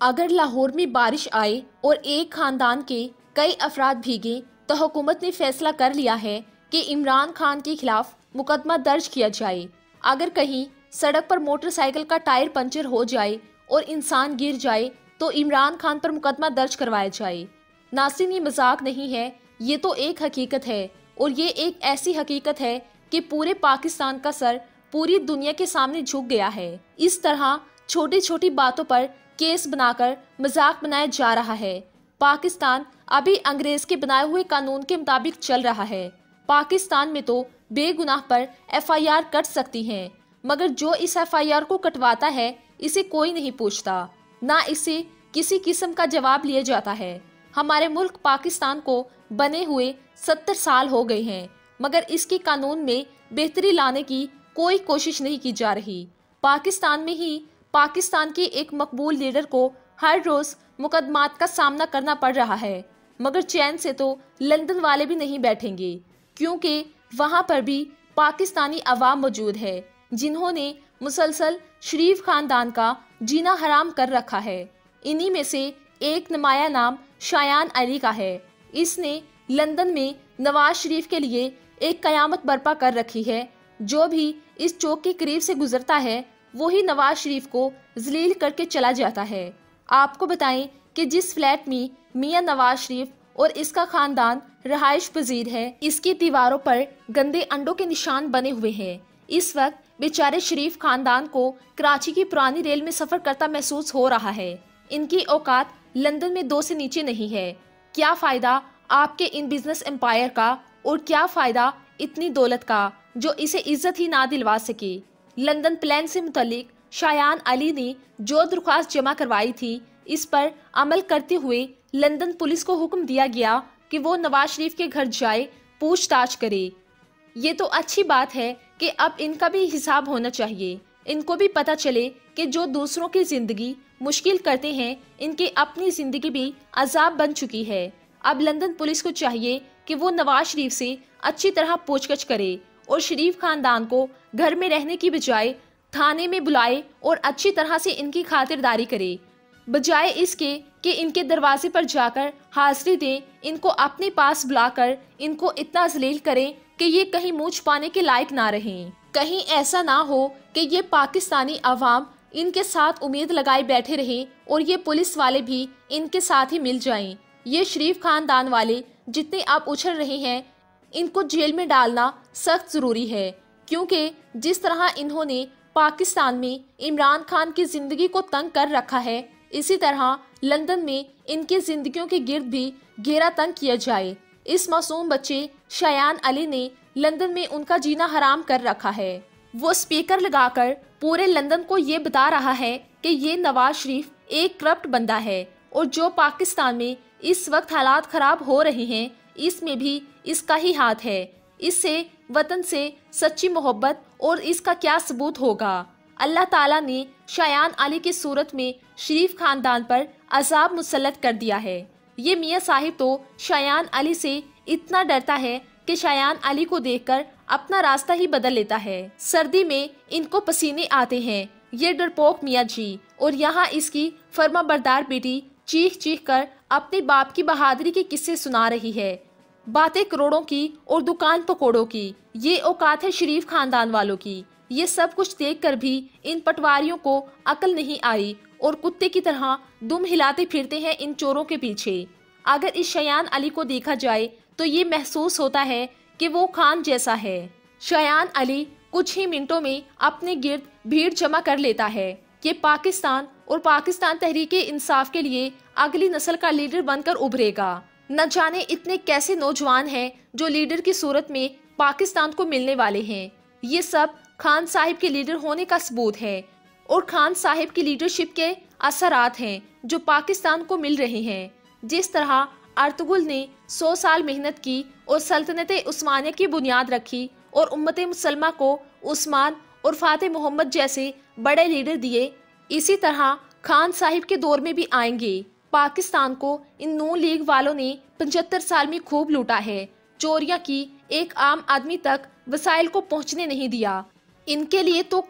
अगर लाहौर में बारिश आए और एक खानदान के कई अफराद भीगे तो हुकूमत ने फैसला कर लिया है कि इमरान खान के खिलाफ मुकदमा दर्ज किया जाए। अगर कहीं सड़क पर मोटरसाइकिल का टायर पंचर हो जाए और इंसान गिर जाए तो इमरान खान पर मुकदमा दर्ज करवाया जाए। नासिन, ये मजाक नहीं है, ये तो एक हकीकत है और ये एक ऐसी हकीकत है कि पूरे पाकिस्तान का सर पूरी दुनिया के सामने झुक गया है। इस तरह छोटी छोटी बातों पर केस बनाकर मजाक बनाया जा रहा है। पाकिस्तान अभी अंग्रेज के बनाए हुए कानून के मुताबिक चल रहा है। पाकिस्तान में तो बेगुनाह पर एफआईआर कट सकती हैं, मगर जो इस एफआईआर को कटवाता है इसे कोई नहीं पूछता, ना इसे किसी किस्म का जवाब लिया जाता है। हमारे मुल्क पाकिस्तान को बने हुए 70 साल हो गए हैं, मगर इसके कानून में बेहतरी लाने की कोई कोशिश नहीं की जा रही। पाकिस्तान में ही पाकिस्तान के एक मकबूल लीडर को हर रोज मुकदमात का सामना करना पड़ रहा है, मगर चैन से तो लंदन वाले भी नहीं बैठेंगे, क्योंकि वहां पर भी पाकिस्तानी अवाम मौजूद है जिन्होंने मुसलसल शरीफ खानदान का जीना हराम कर रखा है। इन्हीं में से एक नुमाया नाम शायान अली का है। इसने लंदन में नवाज शरीफ के लिए एक कयामत बर्पा कर रखी है। जो भी इस चौक के करीब से गुजरता है वही नवाज शरीफ को जलील करके चला जाता है। आपको बताएं कि जिस फ्लैट में मियां नवाज शरीफ और इसका खानदान रहायश पजीर है, इसकी दीवारों पर गंदे अंडों के निशान बने हुए हैं। इस वक्त बेचारे शरीफ खानदान को कराची की पुरानी रेल में सफर करता महसूस हो रहा है। इनकी औकात लंदन में 2 से नीचे नहीं है। क्या फायदा आपके इन बिजनेस एम्पायर का, और क्या फायदा इतनी दौलत का जो इसे इज्जत ही ना दिलवा सके। लंदन प्लान से मुतल्लिक शायान अली ने जो दरख्वास्त जमा करवाई थी, इस पर अमल करते हुए लंदन पुलिस को हुक्म दिया गया कि वो नवाज शरीफ के घर जाए, पूछताछ करे। ये तो अच्छी बात है कि अब इनका भी हिसाब होना चाहिए। इनको भी पता चले कि जो दूसरों की जिंदगी मुश्किल करते हैं, इनकी अपनी जिंदगी भी अजाब बन चुकी है। अब लंदन पुलिस को चाहिए कि वो नवाज शरीफ से अच्छी तरह पूछताछ करे और शरीफ खानदान को घर में रहने की बजाय थाने में बुलाए और अच्छी तरह से इनकी खातिरदारी करे, बजाय इसके कि इनके दरवाजे पर जाकर हाजिरी दें, इनको अपने पास बुलाकर इनको इतना जलील करें कि ये कहीं मुंह छुपाने के लायक ना रहें। कहीं ऐसा ना हो कि ये पाकिस्तानी अवाम इनके साथ उम्मीद लगाए बैठे रहें और ये पुलिस वाले भी इनके साथ ही मिल जाएं। ये शरीफ खानदान वाले जितने अब उछल रहे हैं, इनको जेल में डालना सख्त जरूरी है, क्योंकि जिस तरह इन्होंने पाकिस्तान में इमरान खान की जिंदगी को तंग कर रखा है, इसी तरह लंदन में इनकी जिंदगियों के गिर्द भी घेरा तंग किया जाए। इस मासूम बच्चे शायान अली ने लंदन में उनका जीना हराम कर रखा है। वो स्पीकर लगाकर पूरे लंदन को ये बता रहा है कि ये नवाज शरीफ एक करप्ट बंदा है और जो पाकिस्तान में इस वक्त हालात खराब हो रहे हैं, इसमें भी इसका ही हाथ है। इससे वतन से सच्ची मोहब्बत और इसका क्या सबूत होगा। अल्लाह ताला ने शायान अली की सूरत में शरीफ खानदान पर अजाब मुसल्लत कर दिया है। ये मियाँ साहिब तो शायान अली से इतना डरता है कि शायान अली को देखकर अपना रास्ता ही बदल लेता है। सर्दी में इनको पसीने आते हैं, ये डरपोक मियाँ जी, और यहाँ इसकी फर्मा बरदार बेटी चीख चीख कर अपने बाप की बहादुरी के किस्से सुना रही है। बातें करोड़ों की और दुकान पकौड़ों की, ये औकात है शरीफ खानदान वालों की। ये सब कुछ देखकर भी इन पटवारियों को अकल नहीं आई और कुत्ते की तरह दुम हिलाते फिरते हैं इन चोरों के पीछे। अगर इस शायान अली को देखा जाए तो ये महसूस होता है कि वो खान जैसा है। शायान अली कुछ ही मिनटों में अपने गिर्द भीड़ जमा कर लेता है कि पाकिस्तान और पाकिस्तान तहरीके इंसाफ के लिए अगली नस्ल का लीडर बनकर उभरेगा। न जाने इतने कैसे नौजवान हैं जो लीडर की सूरत में पाकिस्तान को मिलने वाले हैं। ये सब खान साहिब के लीडर होने का सबूत है और खान साहिब की लीडरशिप के असरात हैं जो पाकिस्तान को मिल रहे हैं। जिस तरह अर्तुगरुल ने 100 साल मेहनत की और सल्तनत उस्मानिया की बुनियाद रखी और उम्मत मुसलमा को उस्मान और फातिह मोहम्मद जैसे बड़े लीडर दिए, इसी तरह खान साहिब के दौर में भी आएंगे। पाकिस्तान को इन नून लीग वालों ने 75 साल में खूब लूटा है, चोरियां की, एक आम आदमी तक वसाइल को पहुंचने नहीं दिया। इनके लिए तो क्लब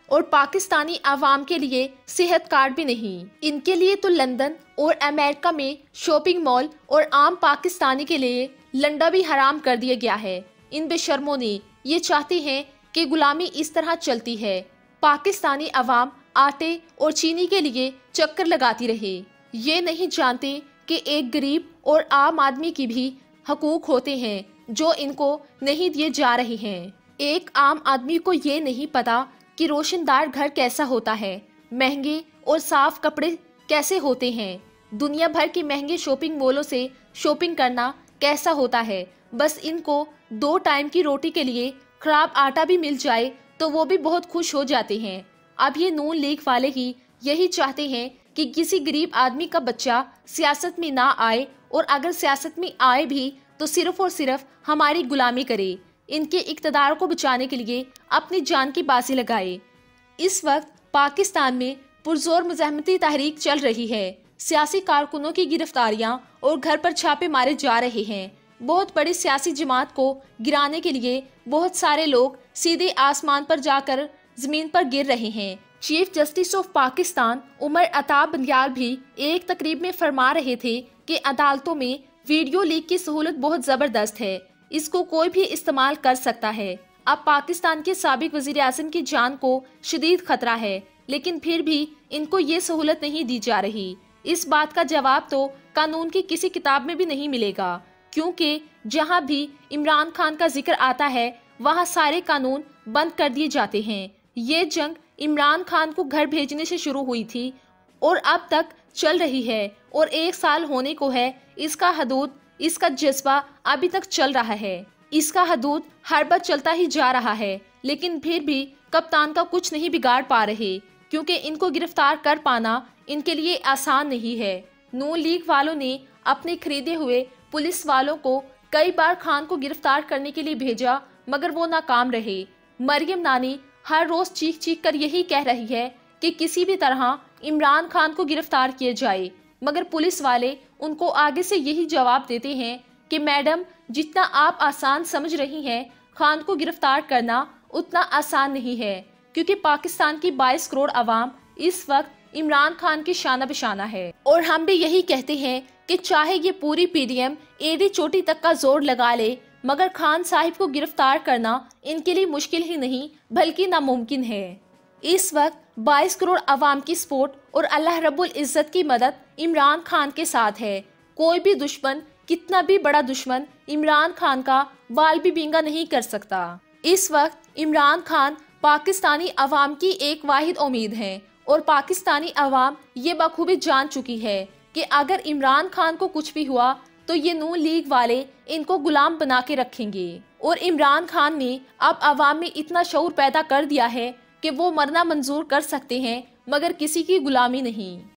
और पाकिस्तानी आवाम के लिए सेहत कार्ड भी नहीं। इनके लिए तो लंदन और अमेरिका में शॉपिंग मॉल और आम पाकिस्तानी के लिए लंडा भी हराम कर दिया गया है। इन बेशर्मों ने ये चाहते हैं कि गुलामी इस तरह चलती है, पाकिस्तानी आवाम आटे और चीनी के लिए चक्कर लगाती रहे। ये नहीं जानते कि एक गरीब और आम आदमी की भी हकूक होते हैं जो इनको नहीं दिए जा रहे हैं। एक आम आदमी को ये नहीं पता कि रोशनदार घर कैसा होता है, महंगे और साफ कपड़े कैसे होते हैं, दुनिया भर के महंगे शॉपिंग मॉलों से शॉपिंग करना कैसा होता है। बस इनको 2 टाइम की रोटी के लिए खराब आटा भी मिल जाए तो वो भी बहुत खुश हो जाते हैं। अब ये नून लीग वाले ही यही चाहते हैं कि किसी गरीब आदमी का बच्चा सियासत में ना आए, और अगर सियासत में आए भी तो सिर्फ और सिर्फ हमारी गुलामी करे, इनके इक़्तिदार को बचाने के लिए अपनी जान की बाजी लगाए। इस वक्त पाकिस्तान में पुरजोर मुज़ाहमती तहरीक चल रही है। सियासी कारकुनों की गिरफ्तारियां और घर पर छापे मारे जा रहे हैं। बहुत बड़ी सियासी जमात को गिराने के लिए बहुत सारे लोग सीधे आसमान पर जाकर जमीन पर गिर रहे हैं। Chief justice of Pakistan Umar Ata Bandial भी एक तकरीब में फरमा रहे थे कि अदालतों में वीडियो लीक की सहूलत बहुत जबरदस्त है, इसको कोई भी इस्तेमाल कर सकता है। अब पाकिस्तान के साबिक वजीर आज़म की जान को शदीद खतरा है, लेकिन फिर भी इनको ये सहूलत नहीं दी जा रही। इस बात का जवाब तो कानून की किसी किताब में भी नहीं मिलेगा, क्योंकि जहां भी इमरान खान का जिक्र आता है वहां सारे कानून बंद कर दिए जाते हैं। ये जंग इमरान खान को घर भेजने से शुरू हुई थी और अब तक चल रही है, और 1 साल होने को है। इसका हदूद, इसका जज्बा अभी तक चल रहा है। इसका हदूद हर बार चलता ही जा रहा है, लेकिन फिर भी कप्तान का कुछ नहीं बिगाड़ पा रहे, क्योंकि इनको गिरफ्तार कर पाना इनके लिए आसान नहीं है। नून लीग वालों ने अपने खरीदे हुए पुलिस वालों को कई बार खान को गिरफ्तार करने के लिए भेजा, मगर वो नाकाम रहे। मरियम नानी हर रोज चीख चीख कर यही कह रही है कि किसी भी तरह इमरान खान को गिरफ्तार किया जाए, मगर पुलिस वाले उनको आगे से यही जवाब देते हैं कि मैडम, जितना आप आसान समझ रही हैं, खान को गिरफ्तार करना उतना आसान नहीं है, क्योंकि पाकिस्तान की 22 करोड़ आवाम इस वक्त इमरान खान की शाना बशाना है। और हम भी यही कहते हैं कि चाहे ये पूरी पीडीएम एडी चोटी तक का जोर लगा ले, मगर खान साहिब को गिरफ्तार करना इनके लिए मुश्किल ही नहीं बल्कि नामुमकिन है। इस वक्त 22 करोड़ आवाम की सपोर्ट और अल्लाह रब्बुल इज़्ज़त की मदद इमरान खान के साथ है। कोई भी दुश्मन, कितना भी बड़ा दुश्मन, इमरान खान का बाल भी बिंगा नहीं कर सकता। इस वक्त इमरान खान पाकिस्तानी अवाम की एक वाहिद उम्मीद है, और पाकिस्तानी अवाम ये बखूबी जान चुकी है कि अगर इमरान खान को कुछ भी हुआ तो ये नून लीग वाले इनको गुलाम बना के रखेंगे। और इमरान खान ने अब अवाम में इतना शऊर पैदा कर दिया है कि वो मरना मंजूर कर सकते हैं, मगर किसी की गुलामी नहीं।